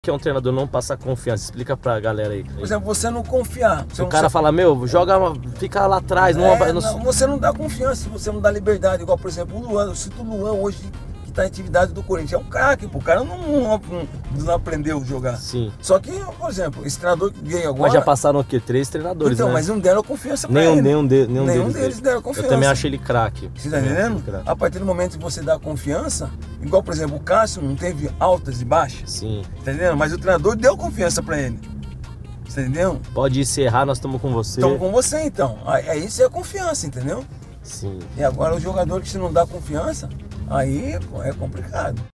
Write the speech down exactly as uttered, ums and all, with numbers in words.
que é um treinador não passar confiança? Explica pra galera aí. Por exemplo, você não confiar. Você o não cara sabe... fala, meu, joga, fica lá atrás. Não, é, não... não, você não dá confiança, você não dá liberdade. Igual, por exemplo, o Luan. Eu cito o Luan hoje, que está em atividade do Corinthians. É um craque, o cara não, não, não aprendeu a jogar. Sim. Só que, por exemplo, esse treinador que ganha agora... Mas já passaram o quê? Três treinadores, então, né? mas não deram confiança pra nenhum, ele. Nenhum, de, nenhum, nenhum deles, deles deram confiança. Eu também acho ele craque. Você tá entendendo? A partir do momento que você dá confiança, igual, por exemplo, o Cássio não teve altas e baixas. Sim. Tá entendendo? Mas o treinador deu confiança pra ele. Tá entendendo? Pode se errar, nós estamos com você. Estamos com você, então. Aí isso é confiança, entendeu? Sim. E agora o jogador que se não dá confiança, aí é complicado.